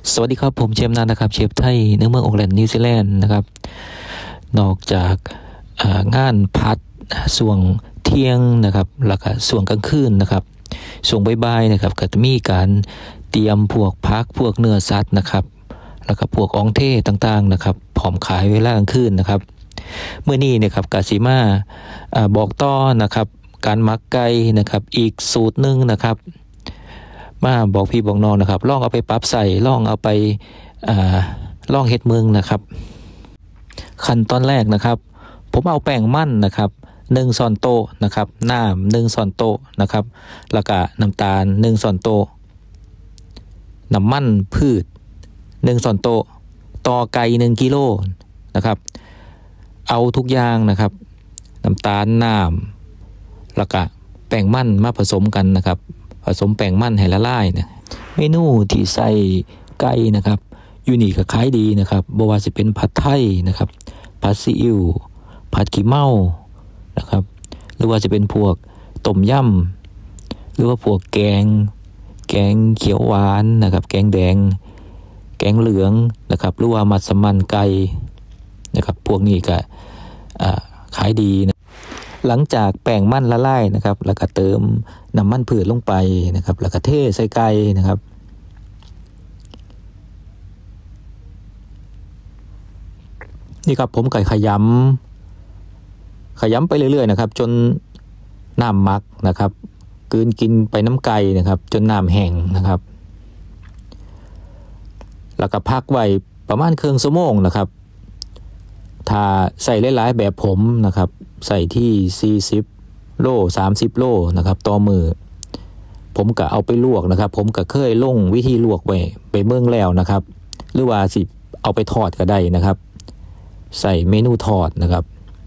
สวัสดีครับผมเชฟนันนะครับเชฟไทยในเมืองโอแลนด์นิวซีแลนด์นะครับนอกจากงานพัดส่วงเที่ยงนะครับแล้วก็ส่วงกลางคืนนะครับส่วงบ่ายๆนะครับก็จะมีการเตรียมพวกพักพวกเนื้อสัตว์นะครับแล้วก็พวกองเทต่างๆนะครับพร้อมขายเวลากลางคืนนะครับเมื่อนี้นะครับกาซิมาบอกต่อนะครับการหมักไก่นะครับอีกสูตรหนึ่งนะครับมาบอกพี่บอกน้องนะครับลองเอาไปปรับใส่ลองเอาไปลองเฮ็ดเมืองนะครับขั้นตอนแรกนะครับผมเอาแป้งมันนะครับ1ช้อนโต๊ะนะครับน้ำ1ช้อนโต๊ะนะครับแล้วก็น้ำตาล1ช้อนโต๊ะน้ำมันพืช1ช้อนโต๊ะต่อไก่1กิโลนะครับเอาทุกอย่างนะครับน้ำตาลน้ำแล้วก็แป้งมันมาผสมกันนะครับผสมแป้งมันให้ละลายนะเมนูที่ใส่ไก่นะครับอยู่นี่ก็ขายดีนะครับบ่ว่าสิเป็นผัดไทยนะครับผัดซีอิ๊วผัดขี้เมานะครับหรือว่าจะเป็นพวกต้มยำหรือว่าพวกแกงเขียวหวานนะครับแกงแดงแกงเหลืองนะครับหรือว่ามัสมั่นไก่นะครับพวกนี้ก็ขายดีนะหลังจากแป้งมันละลายนะครับแล้วก็เติมน้ำมันพืชลงไปนะครับแล้วก็เทใส่ไก่นะครับนี่ครับผมไก่ขยำไปเรื่อยๆนะครับจนน้ำหมักนะครับกลืนกินไปน้ำไก่นะครับจนน้ำแห้งนะครับแล้วก็พักไว้ประมาณครึ่งชั่วโมงนะครับถ้าใส่หลายๆแบบผมนะครับใส่ที่40โล30โลนะครับต่อมือผมก็เอาไปลวกนะครับผมก็เคยลงวิธีลวกไว้ไปเมืองแล้วนะครับหรือว่าสิเอาไปทอดก็ได้นะครับใส่เมนูทอดนะครับ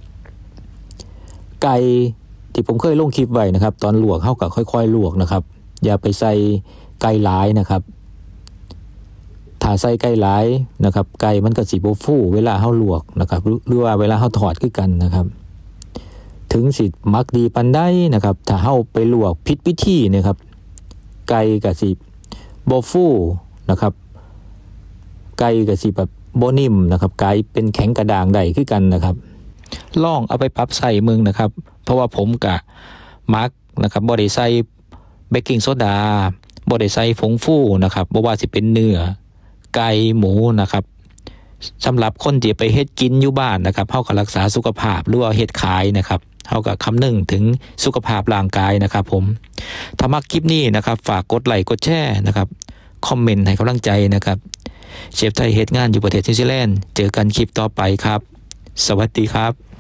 ไก่ที่ผมเคยลงคลิปไว้นะครับตอนลวกเฮาก็ค่อยๆลวกนะครับอย่าไปใส่ไก่หลายนะครับถ้าใส่ไก่หลายนะครับไก่มันก็สิบ่ฟูเวลาเฮาลวกนะครับหรือว่าเวลาเฮาทอดคือกันนะครับถึงสิมักดีปานใดนะครับถ้าเฮาไปลวกผิดวิธีนะครับไก่ก็สิบ่ฟูนะครับไก่ก็สิแบบบ่นิ่มนะครับไก่เป็นแข็งกระด้างได้คือกันนะครับลองเอาไปปรับใส่มึงนะครับเพราะว่าผมกะมักนะครับบ่ได้ใส่เบกกิ้งโซดาบ่ได้ใส่ผงฟูนะครับบ่ว่าสิเป็นเนื้อไก่หมูนะครับสำหรับคนที่ไปเฮ็ดกินอยู่บ้านนะครับเฮาก็รักษาสุขภาพหรือว่าเฮ็ดขายนะครับเฮาก็คำนึงถึงสุขภาพร่างกายนะครับผมถ้ามักคลิปนี้นะครับฝากกดไลค์กดแชร์นะครับคอมเมนต์ให้กำลังใจนะครับเชฟไทยเฮ็ดงานอยู่ประเทศนิวซีแลนด์เจอกันคลิปต่อไปครับสวัสดีครับ